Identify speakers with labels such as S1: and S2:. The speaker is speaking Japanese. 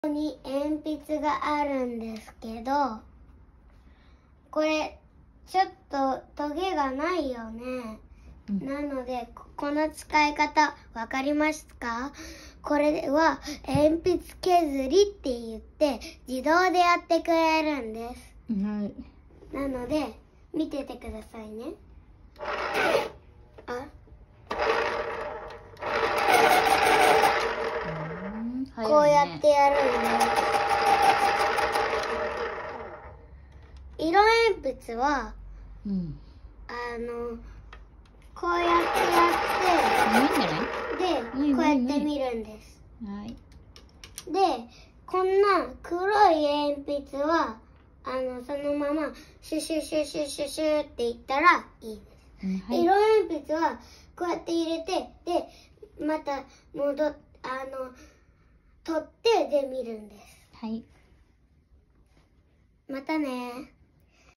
S1: ここに鉛筆があるんですけど、これちょっとトゲがないよね。なのでこの使い方わかりますか？これは鉛筆削りって言って自動でやってくれるんです。
S2: はい。
S1: なので見ててくださいね。こうやってやるんです。色鉛筆は、こうやってやって、で、こうやって見るんです。
S2: はい。で、
S1: こんな黒い鉛筆は、そのままシュシュシュシュシュシュっていったらいいです。色鉛筆はこうやって入れて、で、また取ってで見るんです。
S2: はい。
S1: またね。